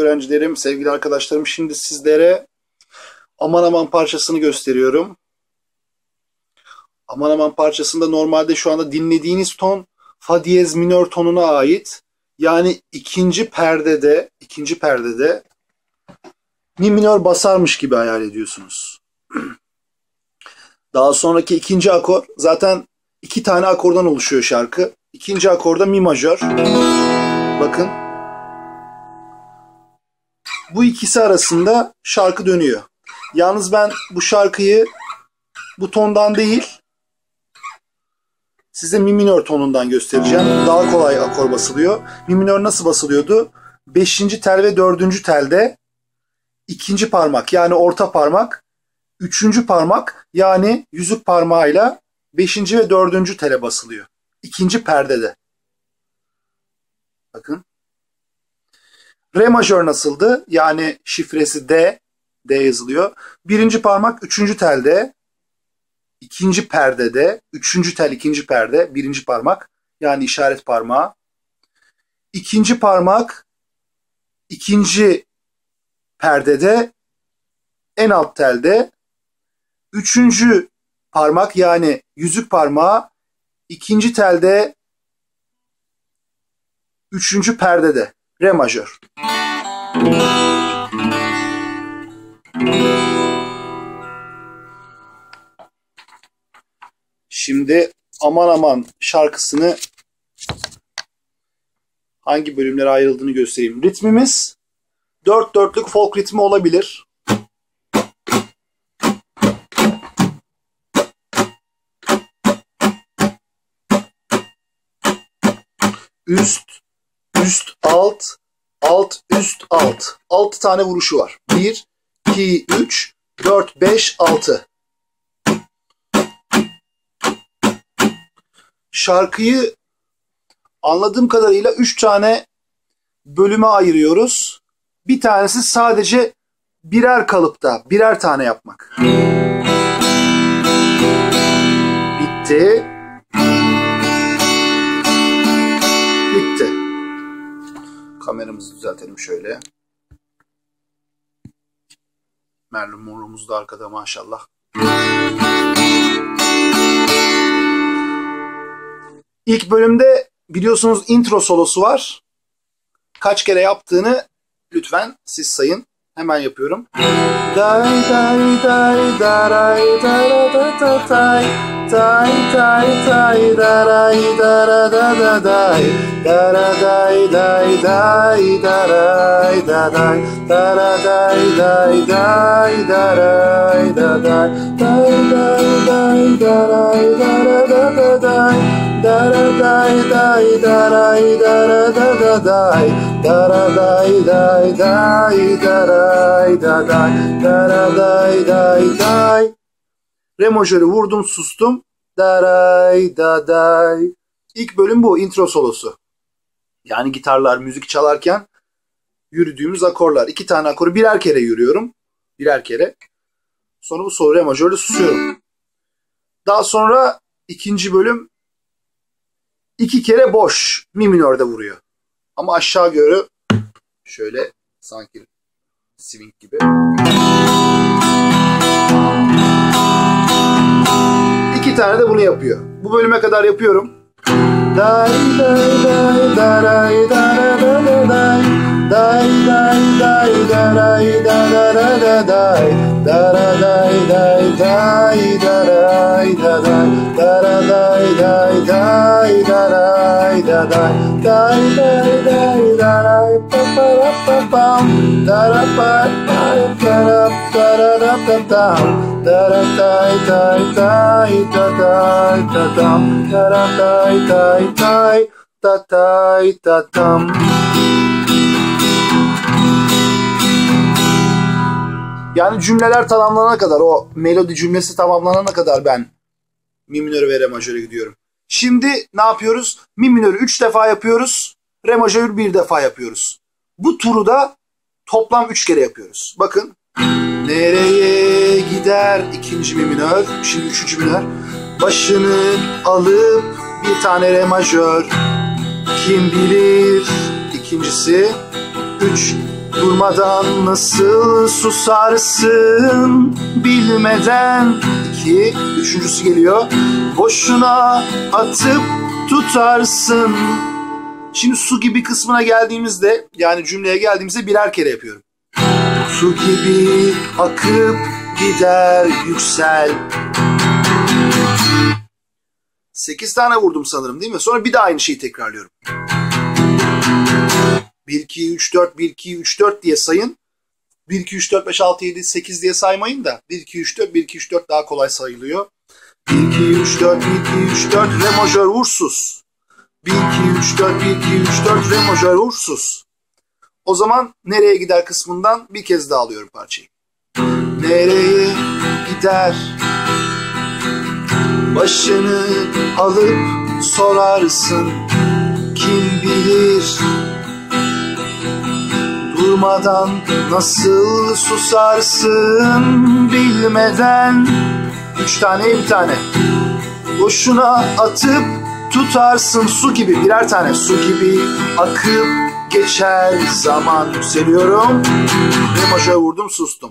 öğrencilerim, sevgili arkadaşlarım, şimdi sizlere Aman Aman parçasını gösteriyorum. Aman Aman parçasında normalde şu anda dinlediğiniz ton fa diyez minör tonuna ait. Yani ikinci perdede mi minör basarmış gibi hayal ediyorsunuz. Daha sonraki ikinci akor, zaten iki tane akordan oluşuyor şarkı. İkinci akorda mi majör. Bakın. Bu ikisi arasında şarkı dönüyor. Yalnız ben bu şarkıyı bu tondan değil, size mi minör tonundan göstereceğim. Daha kolay akor basılıyor. Mi minör nasıl basılıyordu? 5. tel ve 4. telde ikinci parmak yani orta parmak, 3. parmak yani yüzük parmağıyla 5. ve 4. tele basılıyor. İkinci perdede. Bakın. Re majör nasıldı? Yani şifresi D. D yazılıyor. 1. parmak 3. telde. 2. perdede. 3. tel 2. perde. 1. parmak. Yani işaret parmağı. 2. parmak 2. perdede. En alt telde. 3. parmak yani yüzük parmağı 2. telde 3. perdede. Re majör. Şimdi Aman Aman şarkısını hangi bölümlere ayrıldığını göstereyim. Ritmimiz 4/4'lük folk ritmi olabilir. Üst, üst, alt, alt, üst, alt. 6 tane vuruşu var. 1, 2, 3, 4, 5, 6. Şarkıyı anladığım kadarıyla 3 tane bölüme ayırıyoruz. Bir tanesi sadece birer kalıpta, birer tane yapmak. Bitti. Bitti. Kameramızı düzeltelim şöyle. Marilyn Monroe'muz da arkada maşallah. İlk bölümde biliyorsunuz intro solosu var. Kaç kere yaptığını lütfen siz sayın. Hemen yapıyorum. Day day day daray dara da da day day day day daray dara da da day dara day day day daray da day dara day day day daray da day day day day daray dara da da day dara day day daray dara da da day dara day day day daray da day dara day day day. Re majörü vurdum sustum. Daray da day. İlk bölüm bu, intro solosu. Yani gitarlar müzik çalarken yürüdüğümüz akorlar. 2 tane akoru birer kere yürüyorum. Birer kere. Sonra bu sol re majörle susuyorum. Daha sonra ikinci bölüm 2 kere boş mi minörde vuruyor. Ama aşağı doğru şöyle sanki swing gibi. 2 tane de bunu yapıyor. Bu bölüme kadar yapıyorum. Day day day daray dara da da day day day day daray dara da da day dara day day day daray da day dara day day day daray da day day day day daray pa pa pa pam dara pa pa dara dara da da dam dara day day day da day da dam dara day day day da day da dam. Yani cümleler tamamlanana kadar, o melodi cümlesi tamamlanana kadar ben mi minörü ve re majöre gidiyorum. Şimdi ne yapıyoruz? Mi minörü 3 defa yapıyoruz. Re majörü 1 defa yapıyoruz. Bu turu da toplam 3 kere yapıyoruz. Bakın. Nereye gider ikinci mi minör? Şimdi üçüncü minör. Başını alıp bir tane re majör. Kim bilir? İkincisi. 3, Durmadan nasıl susarsın bilmeden. 2, üçüncüsü geliyor. Boşuna atıp tutarsın. Şimdi su gibi kısmına geldiğimizde, yani cümleye geldiğimizde birer kere yapıyorum. Su gibi akıp gider yüksel. 8 tane vurdum sanırım, değil mi? Sonra bir de aynı şeyi tekrarlıyorum. 1, 2, 3, 4, 1, 2, 3, 4 diye sayın. 1, 2, 3, 4, 5, 6, 7, 8 diye saymayın da 1, 2, 3, 4, 1, 2, 3, 4 daha kolay sayılıyor. 1, 2, 3, 4, 1, 2, 3, 4 re majör vur sus. 1, 2, 3, 4, 1, 2, 3, 4 re majör vur sus. O zaman nereye gider kısmından bir kez daha alıyorum parçayı. Nereye gider? Başını alıp sorarsın. Kim bilir? Durmadan nasıl susarsın bilmeden. 3 tane bir tane. Boşuna atıp tutarsın su gibi, birer tane. Su gibi akıp geçer zaman. Yükseliyorum. Re majör vurdum, sustum.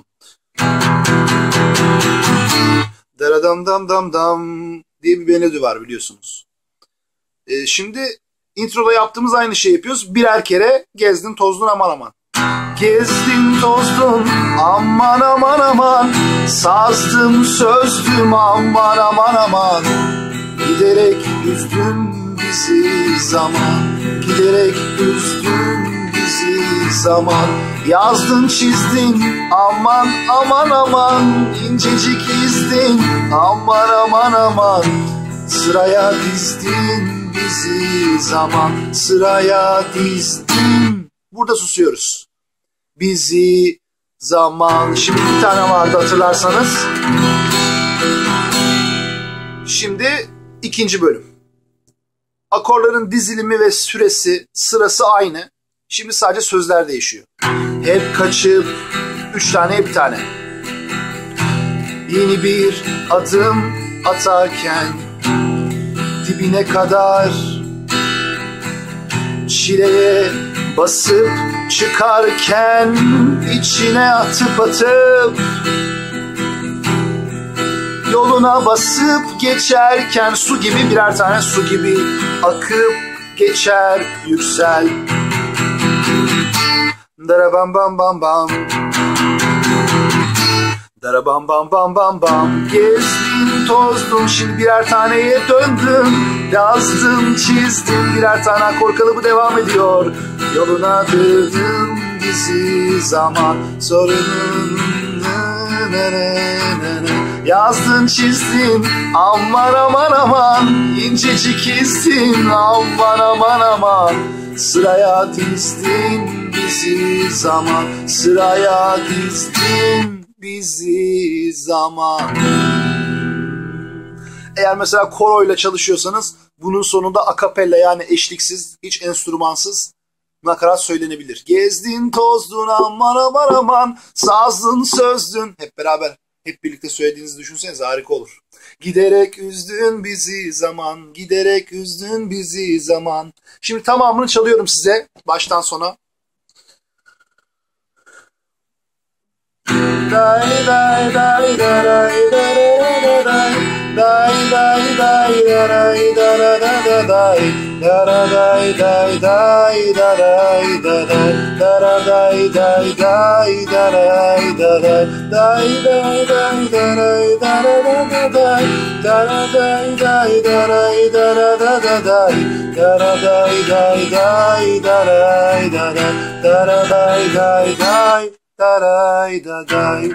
Daradam dam dam dam diye bir melodi var biliyorsunuz. Şimdi introda yaptığımız aynı şeyi yapıyoruz. Birer kere gezdin tozdun aman aman. Gezdin tozdun aman aman aman. Sazdım sözdüm aman aman aman. Giderek üzdün bizi zaman. Giderek üzdün bizi zaman. Yazdın çizdin aman aman aman. İncecik izdin aman aman aman. Sıraya dizdin bizi zaman. Sıraya dizdin. Burada susuyoruz. Bizi zaman. Şimdi bir tane vardı hatırlarsanız. Şimdi ikinci bölüm. Akorların dizilimi ve süresi, sırası aynı. Şimdi sadece sözler değişiyor. Hep kaçıp 3 tane bir tane. Yeni bir adım atarken dibine kadar çileye basıp çıkarken içine atıp atıp yoluna basıp geçerken su gibi birer tane su gibi akıp geçer yüksel. Dara bam bam bam bam. Dara bam bam bam bam bam. Gezdim tozdum şimdi birer taneye döndüm. Yazdım çizdim birer tane akor kalıbı devam ediyor. Yoluna döndüm bizi zaman sorunun. Yazdın çizdin aman aman aman. İncecik izdin aman aman aman. Sıraya dizdin bizi zaman. Sıraya dizdin bizi zaman. Eğer mesela koroyla çalışıyorsanız bunun sonunda akapella, yani eşliksiz, hiç enstrümansız nakarat söylenebilir. Gezdin tozdun aman aman aman. Sazdın sözdün. Hep beraber, hep birlikte söylediğinizi düşünsenize, harika olur. Giderek üzdün bizi zaman. Giderek üzdün bizi zaman. Şimdi tamamını çalıyorum size baştan sona. Day day day day day day day. Day day day day day day day. Dara day day day day day day. Dara day day day day day day. Day day day day day day. Dara day day day day day. Dara day day day day day. Dara day day day. Daray daday.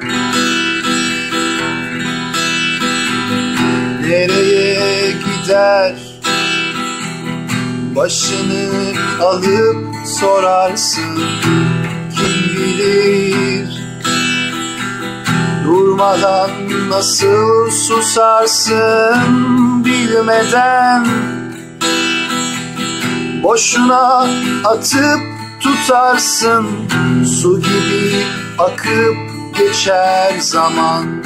Nereye gider? Başını alıp sorarsın. Kim bilir? Durmadan nasıl susarsın bilmeden. Boşuna atıp tutarsın. Su gibi akıp geçer zaman.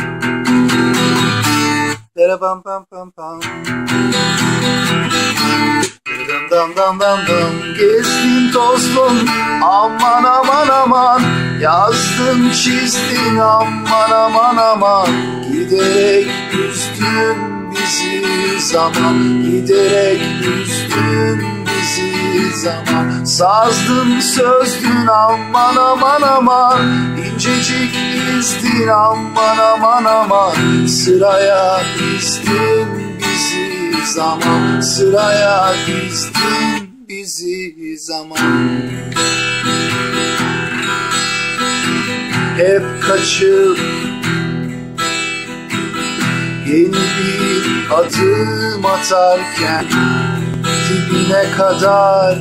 Dara bam bam bam bam. Dam dam dam dam. Gezdin tozdun aman aman aman, yazdın çizdin aman aman aman, giderek üzdün bizi zaman, giderek üzdün bizi zaman. Sazdın sözdün aman aman aman, incecik dizdin aman aman aman, sıraya dizdin bizi zaman, sıraya dizdin bizi zaman. Hep kaçıp yeni bir adım atarken, dibine kadar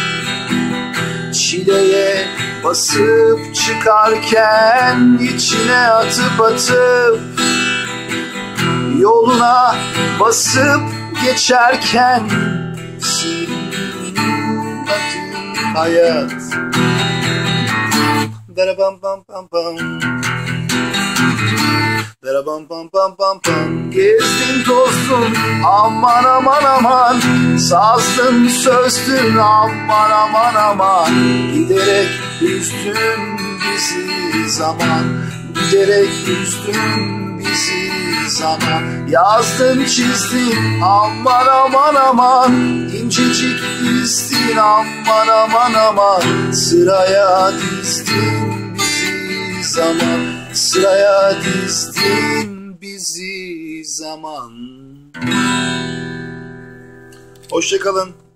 çileye basıp çıkarken, içine atıp atıp yoluna basıp geçerken, senin adın hayat. Darabam pam pam pam. Darabam pam pam pam pam. Gezdin tozdun aman aman aman, sazdın sözdün aman aman aman, giderek üzdün bizi zaman, giderek üzdün bizi zaman. Yazdın çizdin aman aman aman, incecik dizdin aman aman aman, sıraya dizdin bizi zaman, sıraya dizdin bizi zaman. Hoşça kalın.